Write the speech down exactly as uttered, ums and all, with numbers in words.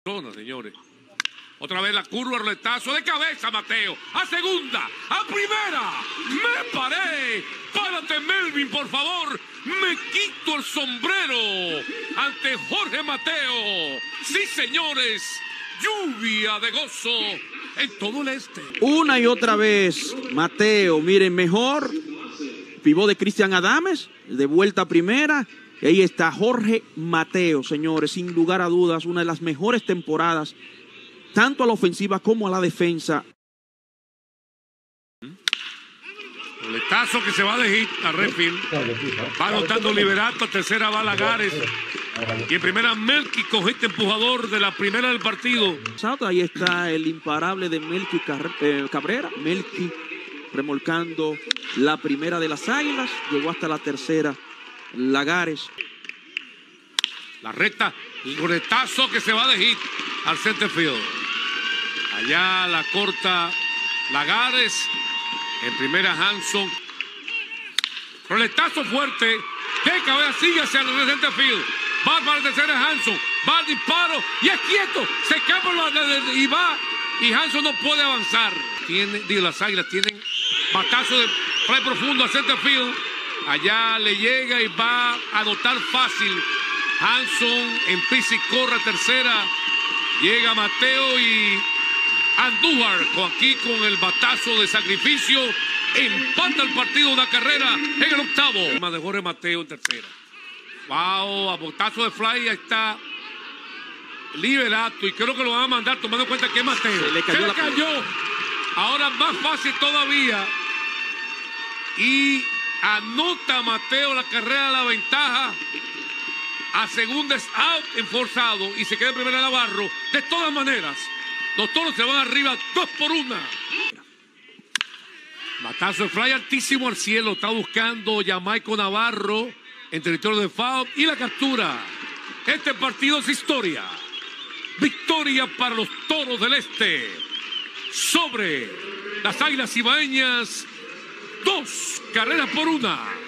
Señores, otra vez la curva, roletazo de cabeza, Mateo, a segunda, a primera, me paré, párate Melvin, por favor, me quito el sombrero ante Jorge Mateo, sí señores, lluvia de gozo en todo el este. Una y otra vez, Mateo, miren, mejor pivot de Cristian Adames, de vuelta a primera. Y ahí está Jorge Mateo, señores, sin lugar a dudas, una de las mejores temporadas, tanto a la ofensiva como a la defensa. Roletazo que se va de hit a Redfield. Va anotando Liberato, tercera va Lagares. Y en primera Melky, cogiste empujador de la primera del partido. Ahí está el imparable de Melky Cabrera. Melky remolcando la primera de las Águilas. Llegó hasta la tercera. Lagares. La recta, el roletazo que se va de hit al center field. Allá la corta Lagares. En primera Hanson. Roletazo fuerte. De cabeza sigue hacia el center field. Va para el tercero Hanson. Va al disparo. Y es quieto. Se escapa y va. Y Hanson no puede avanzar. Tiene, digo, las Águilas tienen batazo de fly profundo al center field. Allá le llega y va a anotar fácil. Hanson empieza y corre a tercera. Llega Mateo y Andújar con aquí con el batazo de sacrificio. Empata el partido, una carrera en el octavo. Más de Jorge Mateo en tercera. Wow, a botazo de fly. Ahí está Liberato. Y creo que lo van a mandar tomando en cuenta que es Mateo. Se le cayó. Se le la cayó. Ahora más fácil todavía. Y anota Mateo la carrera de la ventaja. A segunda es out en forzado y se queda en primera Navarro. De todas maneras, los Toros se van arriba dos por una. Batazo de fly altísimo al cielo. Está buscando Jamaico Navarro en territorio de foul y la captura. Este partido es historia. Victoria para los Toros del Este sobre las Águilas Cibaeñas. Dos carreras por una.